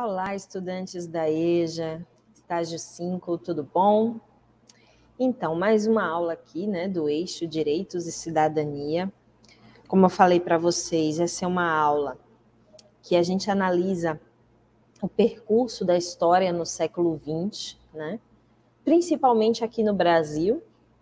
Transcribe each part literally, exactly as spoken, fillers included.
Olá, estudantes da EJA, estágio cinco, tudo bom? Então, mais uma aula aqui, né, do eixo Direitos e Cidadania. Como eu falei para vocês, essa é uma aula que a gente analisa o percurso da história no século vinte, né, principalmente aqui no Brasil.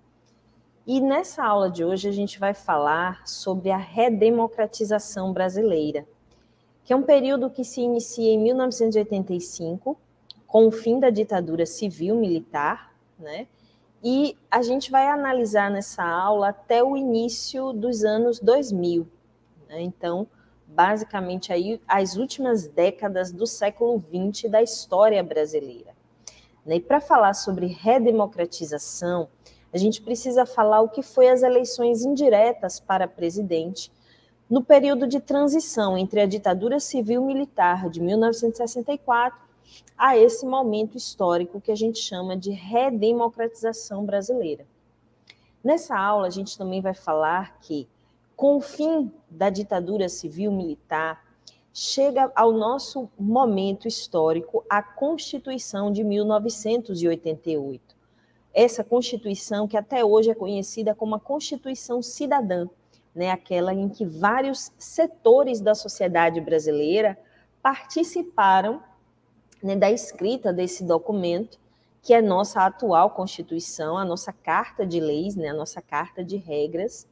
E nessa aula de hoje a gente vai falar sobre a redemocratização brasileira, que é um período que se inicia em mil novecentos e oitenta e cinco, com o fim da ditadura civil-militar, né? E a gente vai analisar nessa aula até o início dos anos dois mil, né? Então, basicamente, aí, as últimas décadas do século vinte da história brasileira. E para falar sobre redemocratização, a gente precisa falar o que foi as eleições indiretas para presidente no período de transição entre a ditadura civil-militar de mil novecentos e sessenta e quatro a esse momento histórico que a gente chama de redemocratização brasileira. Nessa aula, a gente também vai falar que, com o fim da ditadura civil-militar, chega ao nosso momento histórico a Constituição de mil novecentos e oitenta e oito. Essa Constituição que até hoje é conhecida como a Constituição Cidadã, né, aquela em que vários setores da sociedade brasileira participaram, né, da escrita desse documento, que é nossa atual Constituição, a nossa Carta de Leis, né, a nossa Carta de Regras.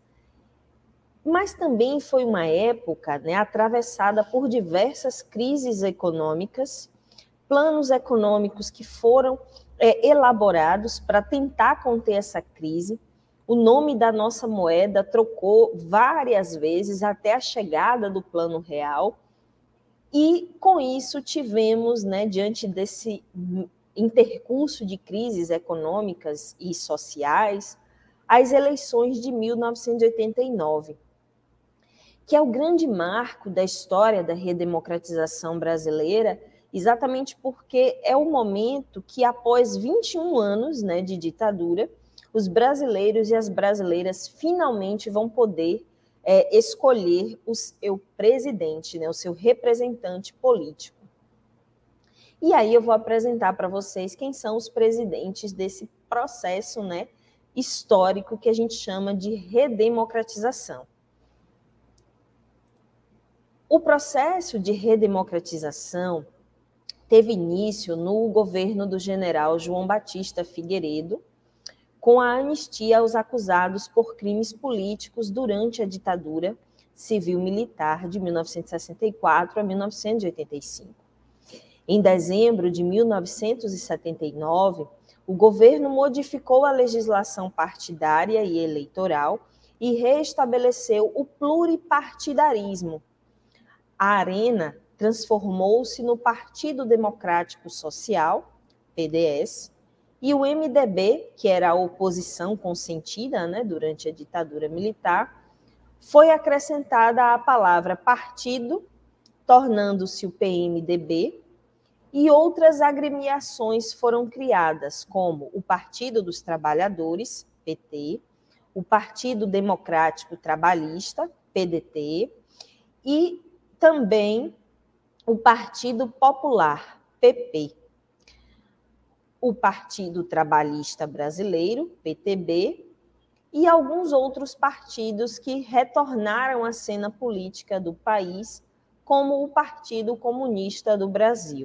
Mas também foi uma época, né, atravessada por diversas crises econômicas, planos econômicos que foram é, elaborados para tentar conter essa crise. O nome da nossa moeda trocou várias vezes até a chegada do Plano Real, e com isso tivemos, né, diante desse intercurso de crises econômicas e sociais, as eleições de mil novecentos e oitenta e nove, que é o grande marco da história da redemocratização brasileira, exatamente porque é o momento que, após vinte e um anos, né, de ditadura, os brasileiros e as brasileiras finalmente vão poder é, escolher o seu presidente, né, o seu representante político. E aí eu vou apresentar para vocês quem são os presidentes desse processo, né, histórico que a gente chama de redemocratização. O processo de redemocratização teve início no governo do general João Batista Figueiredo, com a anistia aos acusados por crimes políticos durante a ditadura civil-militar de mil novecentos e sessenta e quatro a mil novecentos e oitenta e cinco. Em dezembro de mil novecentos e setenta e nove, o governo modificou a legislação partidária e eleitoral e reestabeleceu o pluripartidarismo. A Arena transformou-se no Partido Democrático Social, P D S, e o M D B, que era a oposição consentida, né, durante a ditadura militar, foi acrescentada a palavra partido, tornando-se o P M D B, e outras agremiações foram criadas, como o Partido dos Trabalhadores, P T, o Partido Democrático Trabalhista, P D T, e também o Partido Popular, P P. O Partido Trabalhista Brasileiro, P T B, e alguns outros partidos que retornaram à cena política do país, como o Partido Comunista do Brasil.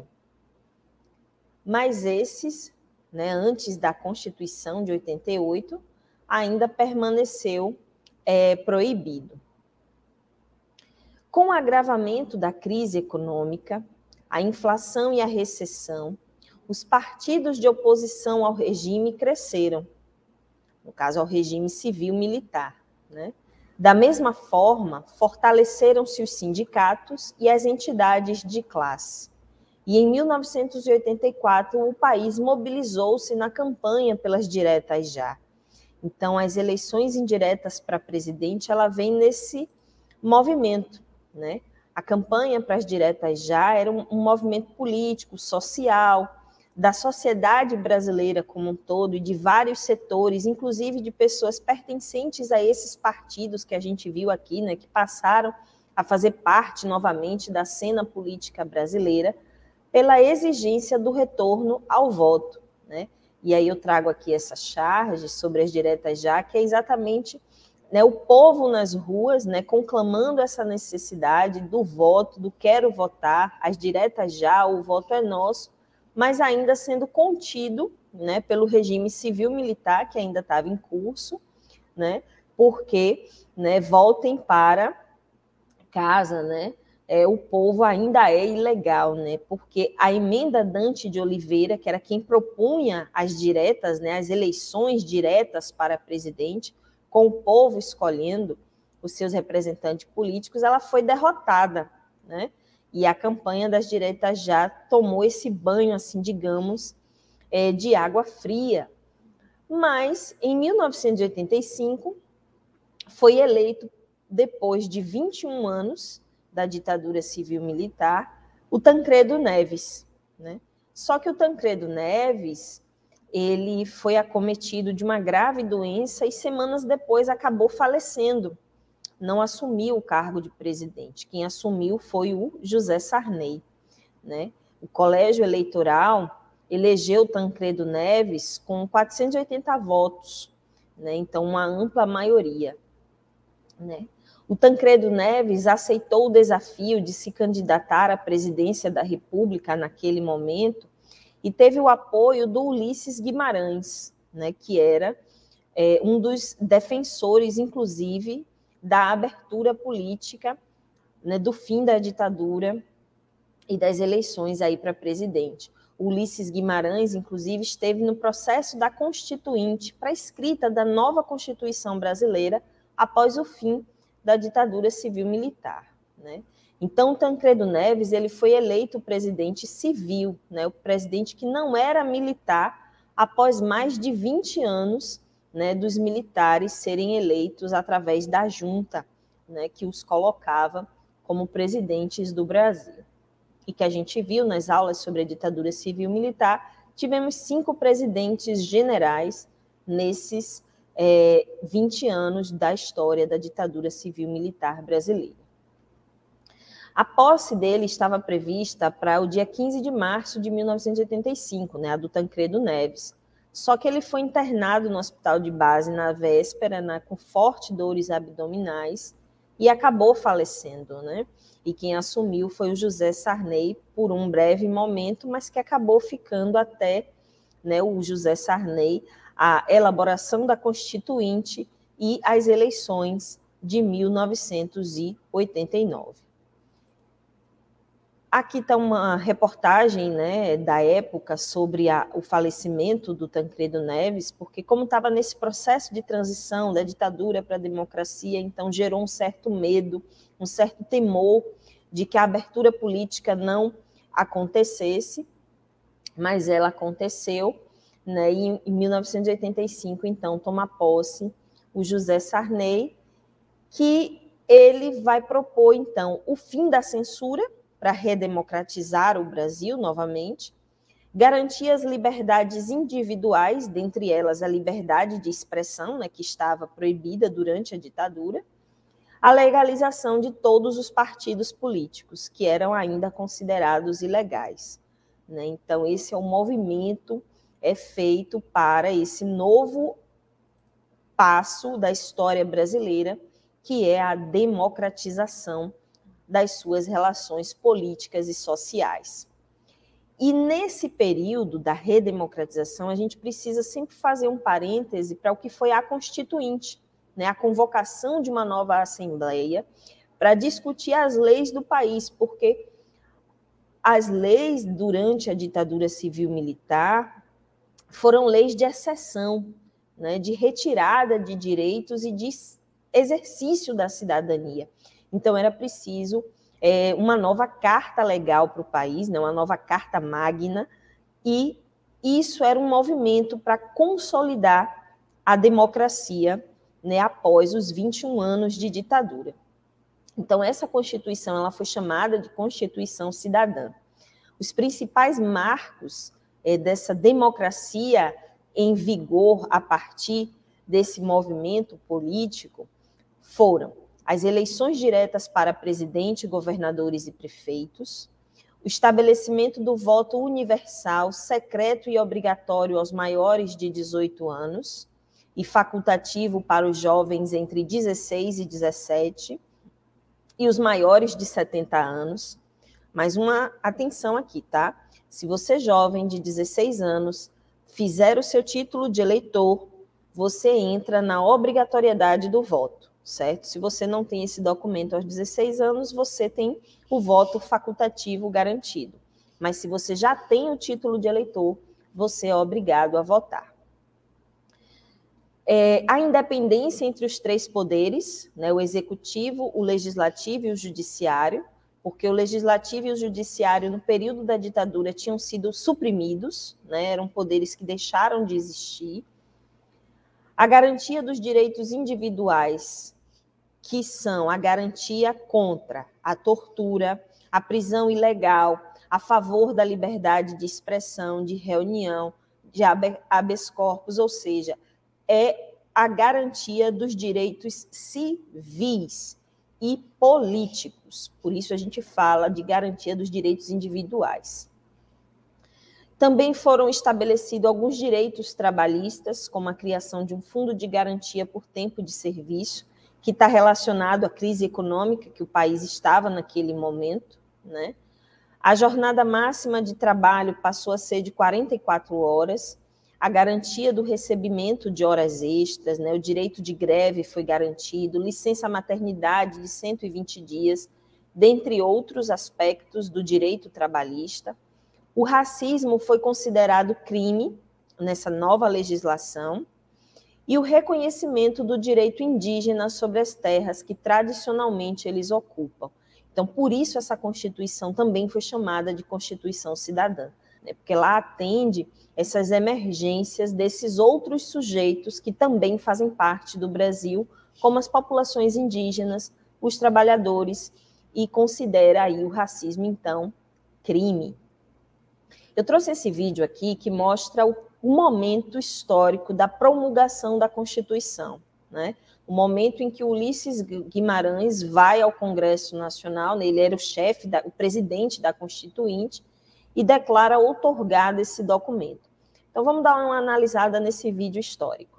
Mas esses, né, antes da Constituição de oitenta e oito, ainda permaneceu é, proibido. Com o agravamento da crise econômica, a inflação e a recessão, os partidos de oposição ao regime cresceram, no caso, ao regime civil-militar, né? Da mesma forma, fortaleceram-se os sindicatos e as entidades de classe. E em mil novecentos e oitenta e quatro, o país mobilizou-se na campanha pelas diretas já. Então, as eleições indiretas para presidente, ela vem nesse movimento, né? A campanha para as diretas já era um, um movimento político, social, da sociedade brasileira como um todo e de vários setores, inclusive de pessoas pertencentes a esses partidos que a gente viu aqui, né, que passaram a fazer parte novamente da cena política brasileira, pela exigência do retorno ao voto, né? E aí eu trago aqui essa charge sobre as diretas já, que é exatamente, né, o povo nas ruas, né, conclamando essa necessidade do voto, do quero votar, as diretas já, o voto é nosso, mas ainda sendo contido, né, pelo regime civil-militar, que ainda estava em curso, né, porque, né, voltem para casa, né, é, o povo ainda é ilegal, né, porque a emenda Dante de Oliveira, que era quem propunha as diretas, né, as eleições diretas para presidente, com o povo escolhendo os seus representantes políticos, ela foi derrotada, né, e a campanha das diretas já tomou esse banho, assim, digamos, é, de água fria. Mas, em mil novecentos e oitenta e cinco, foi eleito, depois de vinte e um anos da ditadura civil-militar, o Tancredo Neves, né? Só que o Tancredo Neves, ele foi acometido de uma grave doença e semanas depois acabou falecendo. Não assumiu o cargo de presidente. Quem assumiu foi o José Sarney, né? O colégio eleitoral elegeu Tancredo Neves com quatrocentos e oitenta votos, né? Então uma ampla maioria, né? O Tancredo Neves aceitou o desafio de se candidatar à presidência da República naquele momento e teve o apoio do Ulisses Guimarães, né, que era é, um dos defensores, inclusive, da abertura política, né, do fim da ditadura e das eleições aí para presidente. O Ulisses Guimarães, inclusive, esteve no processo da Constituinte para a escrita da nova Constituição brasileira após o fim da ditadura civil-militar, né? Então, Tancredo Neves, ele foi eleito presidente civil, né, o presidente que não era militar, após mais de vinte anos, né, dos militares serem eleitos através da junta, né, que os colocava como presidentes do Brasil. E que a gente viu nas aulas sobre a ditadura civil-militar, tivemos cinco presidentes generais nesses é, vinte anos da história da ditadura civil-militar brasileira. A posse dele estava prevista para o dia quinze de março de mil novecentos e oitenta e cinco, né, a do Tancredo Neves. Só que ele foi internado no hospital de base na véspera, né, com fortes dores abdominais, e acabou falecendo, né? E quem assumiu foi o José Sarney por um breve momento, mas que acabou ficando até, né, o José Sarney, a elaboração da Constituinte e as eleições de mil novecentos e oitenta e nove. Aqui está uma reportagem, né, da época sobre a, o falecimento do Tancredo Neves, porque como estava nesse processo de transição da ditadura para a democracia, então gerou um certo medo, um certo temor de que a abertura política não acontecesse, mas ela aconteceu, né, e em mil novecentos e oitenta e cinco, então, toma posse o José Sarney, que ele vai propor, então, o fim da censura para redemocratizar o Brasil novamente, garantir as liberdades individuais, dentre elas a liberdade de expressão, né, que estava proibida durante a ditadura, a legalização de todos os partidos políticos, que eram ainda considerados ilegais, né? Então, esse é o movimento é feito para esse novo passo da história brasileira, que é a democratização das suas relações políticas e sociais. E nesse período da redemocratização, a gente precisa sempre fazer um parêntese para o que foi a Constituinte, né, a convocação de uma nova Assembleia para discutir as leis do país, porque as leis durante a ditadura civil-militar foram leis de exceção, né, de retirada de direitos e de exercício da cidadania. Então, era preciso é, uma nova carta legal para o país, né, uma nova carta magna, e isso era um movimento para consolidar a democracia, né, após os vinte e um anos de ditadura. Então, essa Constituição ela foi chamada de Constituição Cidadã. Os principais marcos é, dessa democracia em vigor a partir desse movimento político foram as eleições diretas para presidente, governadores e prefeitos, o estabelecimento do voto universal, secreto e obrigatório aos maiores de dezoito anos e facultativo para os jovens entre dezesseis e dezessete e os maiores de setenta anos. Mas uma atenção aqui, tá? Se você jovem de dezesseis anos fizer o seu título de eleitor, você entra na obrigatoriedade do voto, certo? Se você não tem esse documento aos dezesseis anos, você tem o voto facultativo garantido. Mas se você já tem o título de eleitor, você é obrigado a votar. É, a independência entre os três poderes, né, o executivo, o legislativo e o judiciário, porque o legislativo e o judiciário, no período da ditadura, tinham sido suprimidos, né, eram poderes que deixaram de existir. A garantia dos direitos individuais, que são a garantia contra a tortura, a prisão ilegal, a favor da liberdade de expressão, de reunião, de habeas corpus, ou seja, é a garantia dos direitos civis e políticos. Por isso a gente fala de garantia dos direitos individuais. Também foram estabelecidos alguns direitos trabalhistas, como a criação de um fundo de garantia por tempo de serviço, que está relacionado à crise econômica que o país estava naquele momento, né? A jornada máxima de trabalho passou a ser de quarenta e quatro horas, a garantia do recebimento de horas extras, né? O direito de greve foi garantido, licença maternidade de cento e vinte dias, dentre outros aspectos do direito trabalhista. O racismo foi considerado crime nessa nova legislação e o reconhecimento do direito indígena sobre as terras que tradicionalmente eles ocupam. Então, por isso essa Constituição também foi chamada de Constituição Cidadã, né? Porque ela atende essas emergências desses outros sujeitos que também fazem parte do Brasil, como as populações indígenas, os trabalhadores, e considera aí o racismo, então, crime. Eu trouxe esse vídeo aqui que mostra o, o momento histórico da promulgação da Constituição, né? O momento em que Ulisses Guimarães vai ao Congresso Nacional, né? Ele era o chefe, da, o presidente da Constituinte, e declara outorgado esse documento. Então, vamos dar uma analisada nesse vídeo histórico.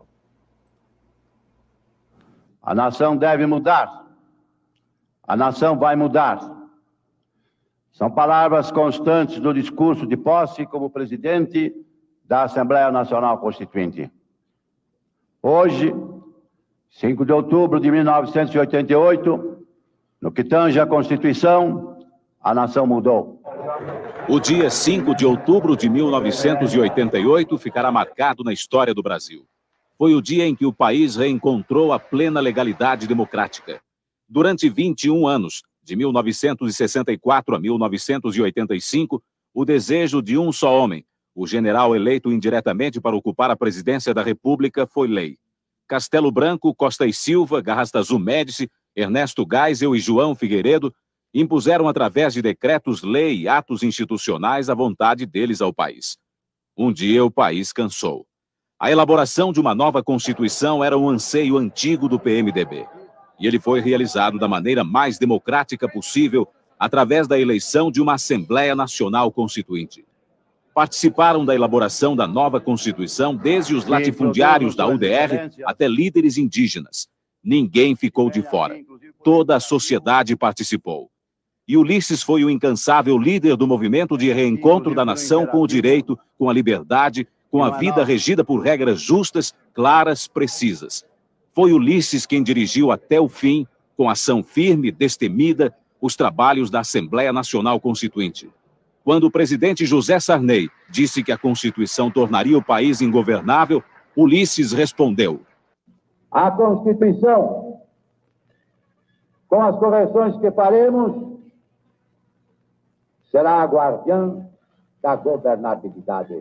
A nação deve mudar. A nação vai mudar. São palavras constantes do discurso de posse como presidente da Assembleia Nacional Constituinte. Hoje, cinco de outubro de mil novecentos e oitenta e oito, no que tange à Constituição, a nação mudou. O dia cinco de outubro de mil novecentos e oitenta e oito ficará marcado na história do Brasil. Foi o dia em que o país reencontrou a plena legalidade democrática. Durante vinte e um anos, de mil novecentos e sessenta e quatro a mil novecentos e oitenta e cinco, o desejo de um só homem, o general eleito indiretamente para ocupar a presidência da República, foi lei. Castelo Branco, Costa e Silva, Garrastazu Médici, Ernesto Geisel e João Figueiredo impuseram através de decretos-lei e atos institucionais a vontade deles ao país. Um dia o país cansou. A elaboração de uma nova Constituição era um anseio antigo do P M D B. E ele foi realizado da maneira mais democrática possível, através da eleição de uma Assembleia Nacional Constituinte. Participaram da elaboração da nova Constituição desde os latifundiários da U D R até líderes indígenas. Ninguém ficou de fora. Toda a sociedade participou. E Ulisses foi o incansável líder do movimento de reencontro da nação com o direito, com a liberdade, com a vida regida por regras justas, claras, precisas. Foi Ulisses quem dirigiu até o fim, com ação firme, destemida, os trabalhos da Assembleia Nacional Constituinte. Quando o presidente José Sarney disse que a Constituição tornaria o país ingovernável, Ulisses respondeu: a Constituição, com as correções que faremos, será a guardiã da governabilidade.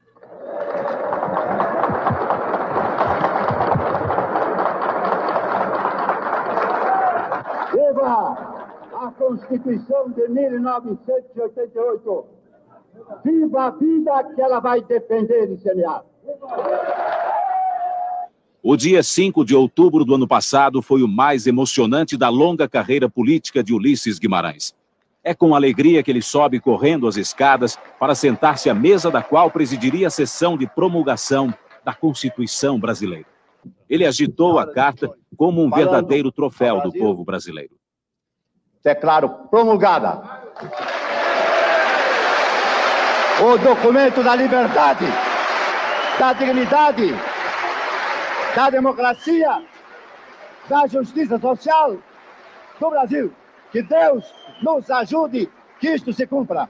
Viva a Constituição de mil novecentos e oitenta e oito! Viva a vida que ela vai defender e semear! O dia cinco de outubro do ano passado foi o mais emocionante da longa carreira política de Ulisses Guimarães. É com alegria que ele sobe correndo as escadas para sentar-se à mesa da qual presidiria a sessão de promulgação da Constituição brasileira. Ele agitou a carta como um verdadeiro troféu do povo brasileiro. Declaro promulgada o documento da liberdade, da dignidade, da democracia, da justiça social do Brasil. Que Deus nos ajude que isto se cumpra.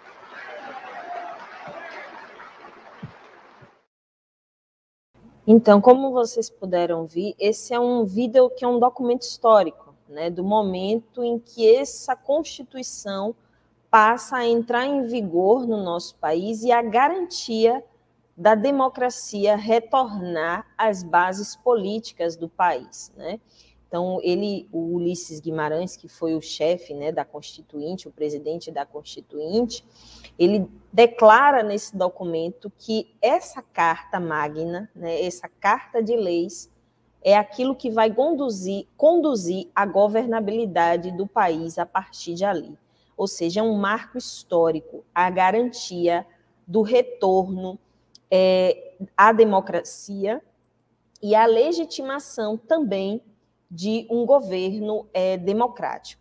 Então, como vocês puderam ver, esse é um vídeo que é um documento histórico, né, do momento em que essa Constituição passa a entrar em vigor no nosso país e a garantia da democracia retornar às bases políticas do país, né? Então, ele, o Ulisses Guimarães, que foi o chefe, né, da Constituinte, o presidente da Constituinte, ele declara nesse documento que essa carta magna, né, essa carta de leis, é aquilo que vai conduzir, conduzir a governabilidade do país a partir de ali. Ou seja, é um marco histórico, a garantia do retorno é, à democracia e a legitimação também de um governo é, democrático.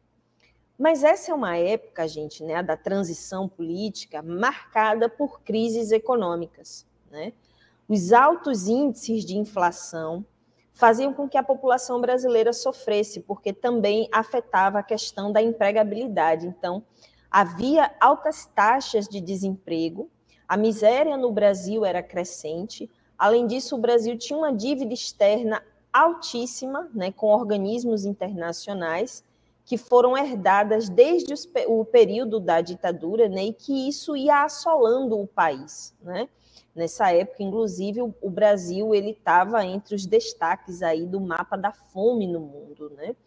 Mas essa é uma época, gente, né, da transição política marcada por crises econômicas, né? Os altos índices de inflação faziam com que a população brasileira sofresse, porque também afetava a questão da empregabilidade. Então, havia altas taxas de desemprego, a miséria no Brasil era crescente, além disso, o Brasil tinha uma dívida externa altíssima, né, com organismos internacionais, que foram herdadas desde os, o período da ditadura, né, e que isso ia assolando o país, né? Nessa época, inclusive, o, o Brasil ele estava entre os destaques aí do mapa da fome no mundo, né?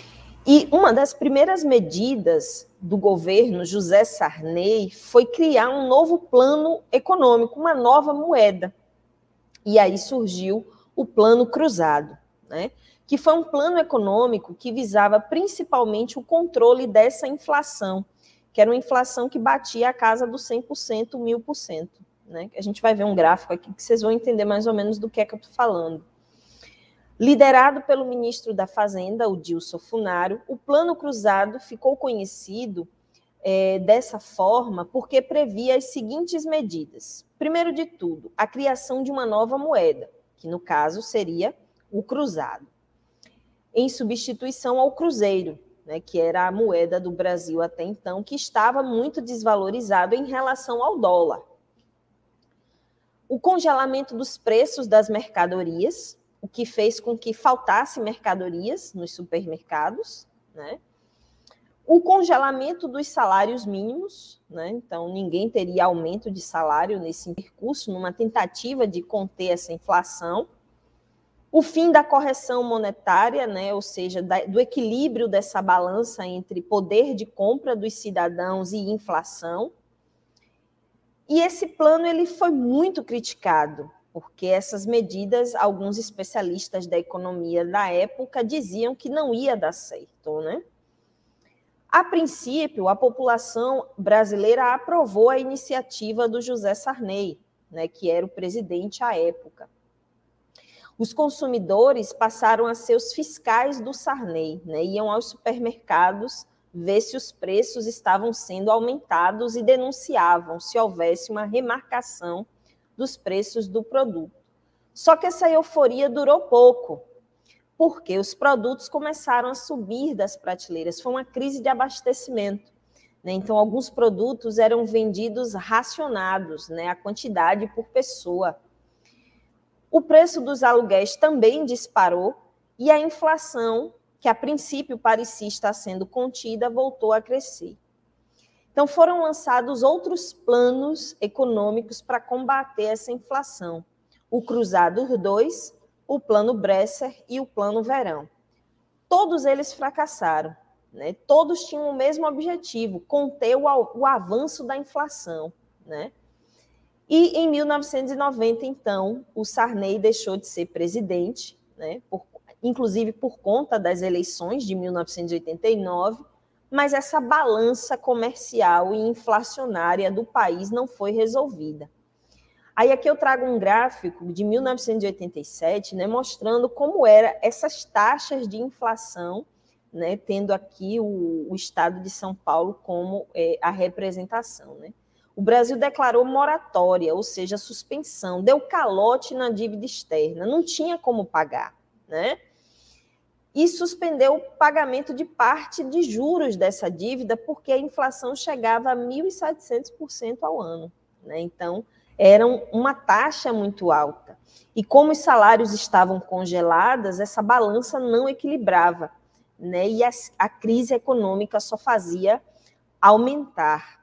E uma das primeiras medidas do governo José Sarney foi criar um novo plano econômico, uma nova moeda. E aí surgiu o Plano Cruzado, né? Que foi um plano econômico que visava principalmente o controle dessa inflação, que era uma inflação que batia a casa dos cem por cento, mil por cento. Né? A gente vai ver um gráfico aqui que vocês vão entender mais ou menos do que é que eu estou falando. Liderado pelo ministro da Fazenda, o Dilson Funaro, o Plano Cruzado ficou conhecido é, dessa forma porque previa as seguintes medidas. Primeiro de tudo, a criação de uma nova moeda, que no caso seria o cruzado, em substituição ao cruzeiro, né, que era a moeda do Brasil até então, que estava muito desvalorizado em relação ao dólar. O congelamento dos preços das mercadorias, o que fez com que faltasse mercadorias nos supermercados, né? O congelamento dos salários mínimos, né? Então ninguém teria aumento de salário nesse percurso, numa tentativa de conter essa inflação. O fim da correção monetária, né? Ou seja, da, do equilíbrio dessa balança entre poder de compra dos cidadãos e inflação. E esse plano ele foi muito criticado, porque essas medidas, alguns especialistas da economia da época diziam que não ia dar certo, né? A princípio, a população brasileira aprovou a iniciativa do José Sarney, né, que era o presidente à época. Os consumidores passaram a ser os fiscais do Sarney, né, iam aos supermercados ver se os preços estavam sendo aumentados e denunciavam se houvesse uma remarcação dos preços do produto. Só que essa euforia durou pouco, porque os produtos começaram a subir das prateleiras. Foi uma crise de abastecimento, né? Então, alguns produtos eram vendidos racionados, né, a quantidade por pessoa. O preço dos aluguéis também disparou e a inflação, que a princípio parecia estar sendo contida, voltou a crescer. Então, foram lançados outros planos econômicos para combater essa inflação. O Cruzado dois, o Plano Bresser e o Plano Verão. Todos eles fracassaram, né? Todos tinham o mesmo objetivo, conter o, o avanço da inflação, né? E em mil novecentos e noventa, então, o Sarney deixou de ser presidente, né? Por inclusive por conta das eleições de mil novecentos e oitenta e nove, mas essa balança comercial e inflacionária do país não foi resolvida. Aí aqui eu trago um gráfico de mil novecentos e oitenta e sete, né, mostrando como eram essas taxas de inflação, né, tendo aqui o, o estado de São Paulo como é, a representação. Né. O Brasil declarou moratória, ou seja, suspensão, deu calote na dívida externa, não tinha como pagar, né? E suspendeu o pagamento de parte de juros dessa dívida, porque a inflação chegava a mil e setecentos por cento ao ano, né? Então, era uma taxa muito alta. E como os salários estavam congelados, essa balança não equilibrava, né? E a, a crise econômica só fazia aumentar.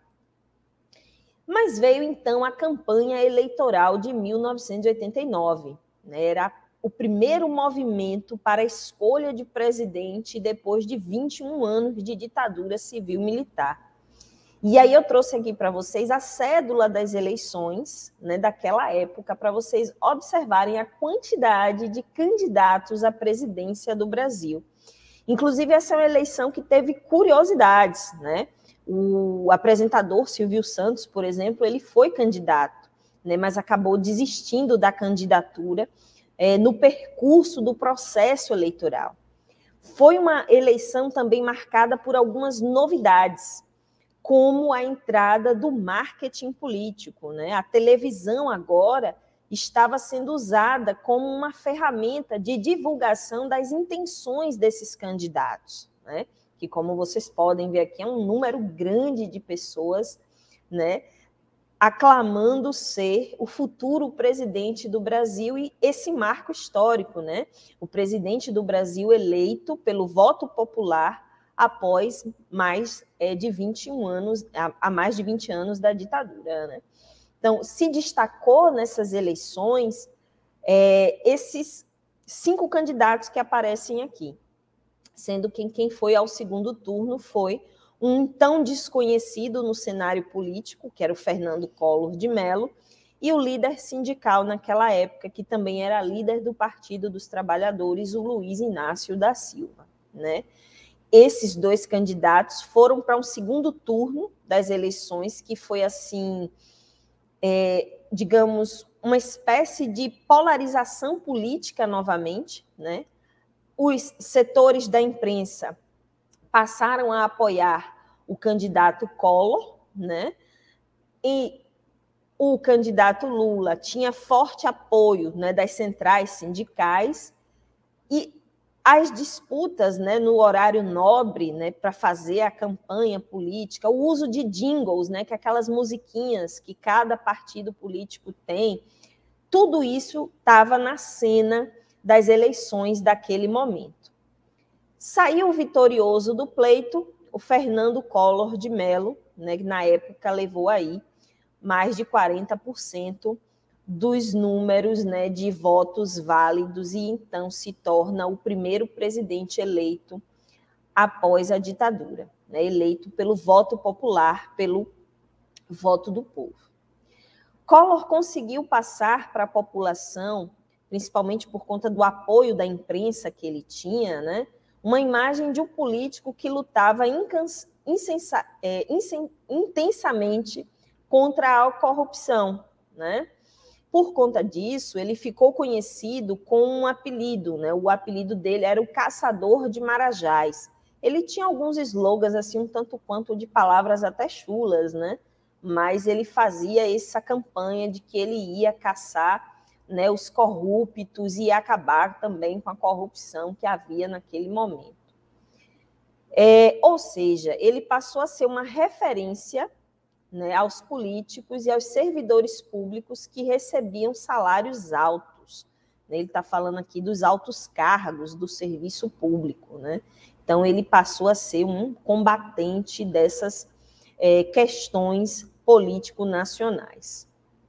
Mas veio, então, a campanha eleitoral de mil novecentos e oitenta e nove, né? Era o primeiro movimento para a escolha de presidente depois de vinte e um anos de ditadura civil-militar. E aí eu trouxe aqui para vocês a cédula das eleições, né, daquela época, para vocês observarem a quantidade de candidatos à presidência do Brasil. Inclusive, essa é uma eleição que teve curiosidades, né? O apresentador Silvio Santos, por exemplo, ele foi candidato, né, mas acabou desistindo da candidatura É, no percurso do processo eleitoral. Foi uma eleição também marcada por algumas novidades, como a entrada do marketing político, né? A televisão agora estava sendo usada como uma ferramenta de divulgação das intenções desses candidatos, né? Que, como vocês podem ver aqui, é um número grande de pessoas, né, aclamando ser o futuro presidente do Brasil e esse marco histórico, né? O presidente do Brasil eleito pelo voto popular após mais é, de vinte e um anos, há mais de vinte anos da ditadura, né? Então, se destacou nessas eleições é, esses cinco candidatos que aparecem aqui, sendo que quem foi ao segundo turno foi um tão desconhecido no cenário político, que era o Fernando Collor de Mello, e o líder sindical naquela época, que também era líder do Partido dos Trabalhadores, o Luiz Inácio da Silva, né? Esses dois candidatos foram para um segundo turno das eleições, que foi, assim, é, digamos, uma espécie de polarização política novamente, né? Os setores da imprensa passaram a apoiar o candidato Collor, né? E o candidato Lula tinha forte apoio, né, das centrais sindicais, e as disputas, né, no horário nobre, né, para fazer a campanha política, o uso de jingles, né, que é aquelas musiquinhas que cada partido político tem, tudo isso estava na cena das eleições daquele momento. Saiu vitorioso do pleito o Fernando Collor de Mello, né, que na época levou aí mais de quarenta por cento dos números, né, de votos válidos, e então se torna o primeiro presidente eleito após a ditadura, né, eleito pelo voto popular, pelo voto do povo. Collor conseguiu passar para a população, principalmente por conta do apoio da imprensa que ele tinha, né, uma imagem de um político que lutava incans, insensa, é, insen, intensamente contra a corrupção, né? Por conta disso, ele ficou conhecido com um apelido, né? O apelido dele era o Caçador de Marajás. Ele tinha alguns slogans, assim, um tanto quanto de palavras até chulas, né? Mas ele fazia essa campanha de que ele ia caçar, né, os corruptos e acabar também com a corrupção que havia naquele momento. É, ou seja, ele passou a ser uma referência, né, aos políticos e aos servidores públicos que recebiam salários altos. Ele está falando aqui dos altos cargos do serviço público, né? Então, ele passou a ser um combatente dessas é, questões político-nacionais.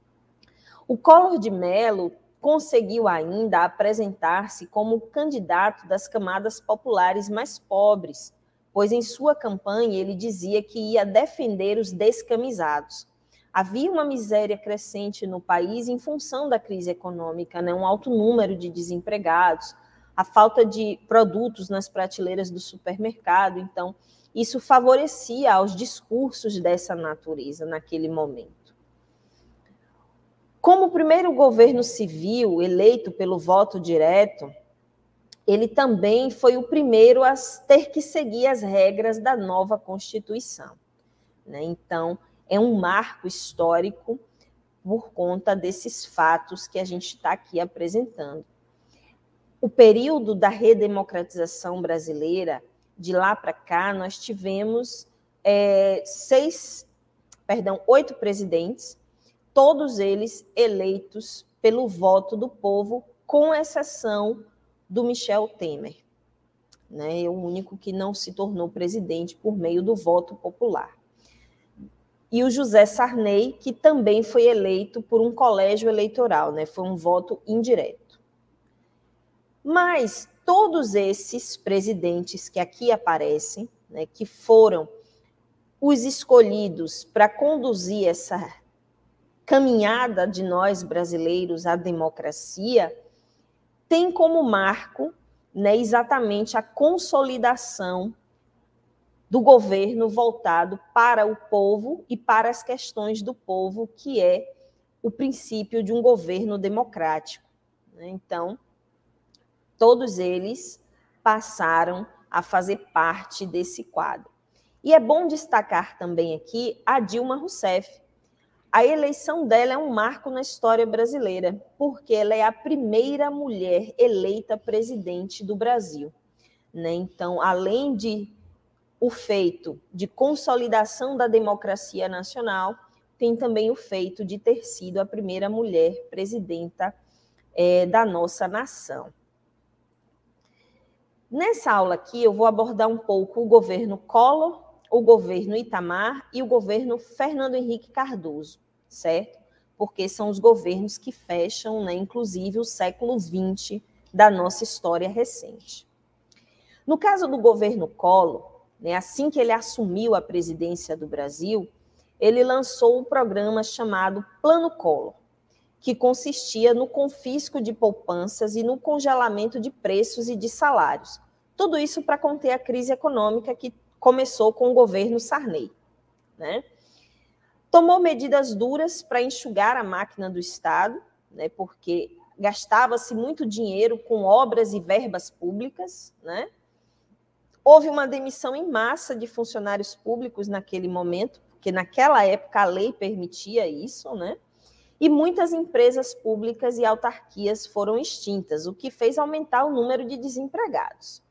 O Collor de Mello conseguiu ainda apresentar-se como candidato das camadas populares mais pobres, pois em sua campanha ele dizia que ia defender os descamisados. Havia uma miséria crescente no país em função da crise econômica, né? Um alto número de desempregados, a falta de produtos nas prateleiras do supermercado. Então, isso favorecia aos discursos dessa natureza naquele momento. Como o primeiro governo civil eleito pelo voto direto, ele também foi o primeiro a ter que seguir as regras da nova Constituição, né? Então, é um marco histórico por conta desses fatos que a gente está aqui apresentando. O período da redemocratização brasileira, de lá para cá, nós tivemos é, seis, perdão, oito presidentes, todos eles eleitos pelo voto do povo, com exceção do Michel Temer, né? É o único que não se tornou presidente por meio do voto popular. E o José Sarney, que também foi eleito por um colégio eleitoral, né? Foi um voto indireto. Mas todos esses presidentes que aqui aparecem, né, que foram os escolhidos para conduzir essa caminhada de nós brasileiros à democracia, tem como marco, né, exatamente a consolidação do governo voltado para o povo e para as questões do povo, que é o princípio de um governo democrático, né? Então, todos eles passaram a fazer parte desse quadro. E é bom destacar também aqui a Dilma Rousseff. A eleição dela é um marco na história brasileira, porque ela é a primeira mulher eleita presidente do Brasil, né? Então, além de o feito de consolidação da democracia nacional, tem também o feito de ter sido a primeira mulher presidenta é, da nossa nação. Nessa aula aqui, eu vou abordar um pouco o governo Collor, o governo Itamar e o governo Fernando Henrique Cardoso, certo? Porque são os governos que fecham, né, inclusive, o século vinte da nossa história recente. No caso do governo Collor, né, assim que ele assumiu a presidência do Brasil, ele lançou um programa chamado Plano Collor, que consistia no confisco de poupanças e no congelamento de preços e de salários. Tudo isso para conter a crise econômica que começou com o governo Sarney, né? Tomou medidas duras para enxugar a máquina do Estado, né, porque gastava-se muito dinheiro com obras e verbas públicas, né? Houve uma demissão em massa de funcionários públicos naquele momento, porque naquela época a lei permitia isso, né? E muitas empresas públicas e autarquias foram extintas, o que fez aumentar o número de desempregados.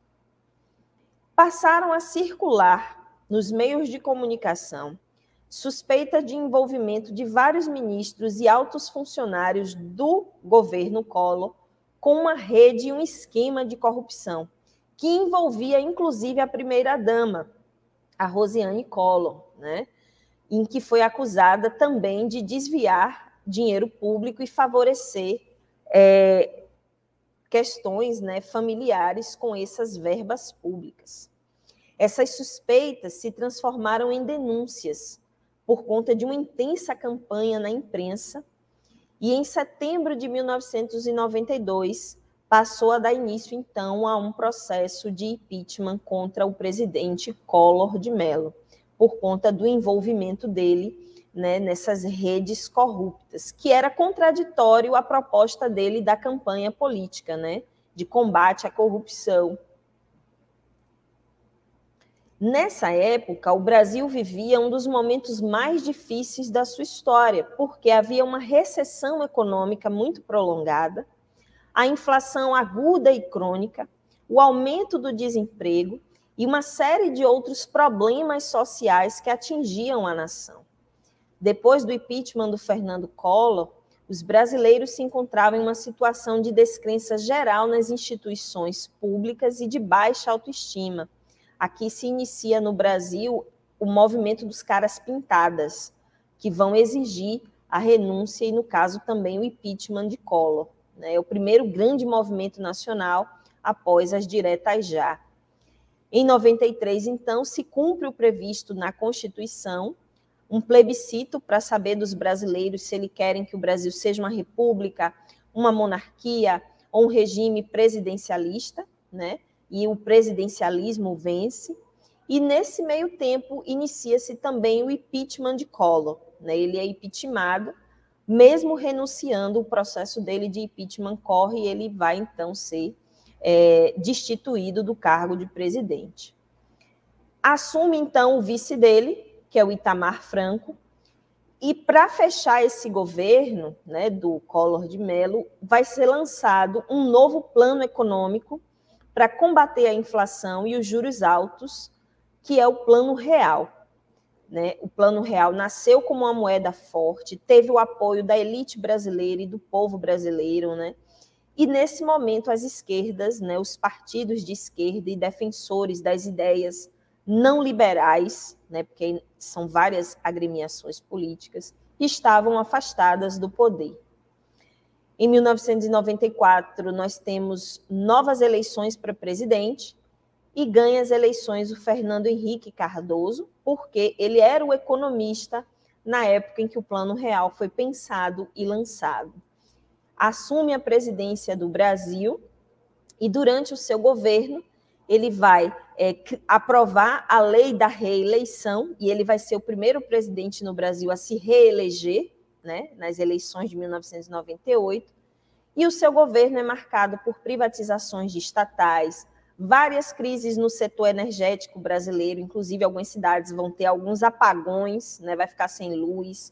Passaram a circular nos meios de comunicação suspeita de envolvimento de vários ministros e altos funcionários do governo Collor com uma rede e um esquema de corrupção, que envolvia, inclusive, a primeira-dama, a Rosiane Collor, né, em que foi acusada também de desviar dinheiro público e favorecer é, questões, né, familiares com essas verbas públicas. Essas suspeitas se transformaram em denúncias por conta de uma intensa campanha na imprensa e, em setembro de mil novecentos e noventa e dois, passou a dar início, então, a um processo de impeachment contra o presidente Collor de Mello, por conta do envolvimento dele, né, nessas redes corruptas, que era contraditório à proposta dele da campanha política, né, de combate à corrupção. Nessa época, o Brasil vivia um dos momentos mais difíceis da sua história, porque havia uma recessão econômica muito prolongada, a inflação aguda e crônica, o aumento do desemprego e uma série de outros problemas sociais que atingiam a nação. Depois do impeachment do Fernando Collor, os brasileiros se encontravam em uma situação de descrença geral nas instituições públicas e de baixa autoestima. Aqui se inicia no Brasil o movimento dos caras pintadas, que vão exigir a renúncia e, no caso, também o impeachment de Collor. É o primeiro grande movimento nacional após as diretas já. Em noventa e três, então, se cumpre o previsto na Constituição, um plebiscito para saber dos brasileiros se eles querem que o Brasil seja uma república, uma monarquia ou um regime presidencialista, né? E o presidencialismo vence. E nesse meio tempo inicia-se também o impeachment de Collor, né? Ele é impeachmentado, mesmo renunciando, o processo dele de impeachment corre e ele vai então ser é, destituído do cargo de presidente. Assume então o vice dele, que é o Itamar Franco, e para fechar esse governo, né, do Collor de Mello, vai ser lançado um novo plano econômico para combater a inflação e os juros altos, que é o Plano Real. Né? O Plano Real nasceu como uma moeda forte, teve o apoio da elite brasileira e do povo brasileiro, né? E nesse momento as esquerdas, né, os partidos de esquerda e defensores das ideias não liberais, né, porque são várias agremiações políticas, estavam afastadas do poder. Em mil novecentos e noventa e quatro, nós temos novas eleições para presidente e ganha as eleições o Fernando Henrique Cardoso, porque ele era o economista na época em que o Plano Real foi pensado e lançado. Assume a presidência do Brasil e, durante o seu governo, ele vai é, aprovar a lei da reeleição e ele vai ser o primeiro presidente no Brasil a se reeleger, né, nas eleições de mil novecentos e noventa e oito, e o seu governo é marcado por privatizações de estatais, várias crises no setor energético brasileiro, inclusive algumas cidades vão ter alguns apagões, né, vai ficar sem luz.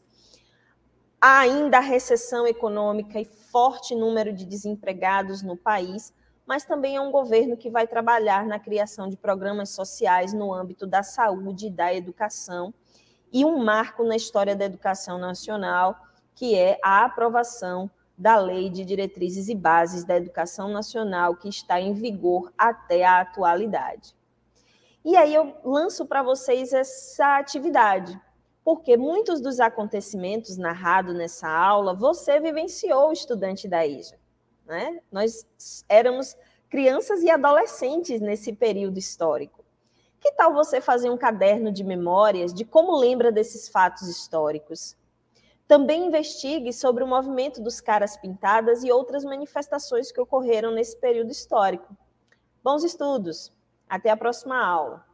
Há ainda a recessão econômica e forte número de desempregados no país, mas também é um governo que vai trabalhar na criação de programas sociais no âmbito da saúde e da educação, e um marco na história da educação nacional, que é a aprovação da Lei de Diretrizes e Bases da Educação Nacional, que está em vigor até a atualidade. E aí eu lanço para vocês essa atividade, porque muitos dos acontecimentos narrados nessa aula, você vivenciou, estudante da I J A, né? Nós éramos crianças e adolescentes nesse período histórico. Que tal você fazer um caderno de memórias de como lembra desses fatos históricos? Também investigue sobre o movimento dos caras pintadas e outras manifestações que ocorreram nesse período histórico. Bons estudos! Até a próxima aula!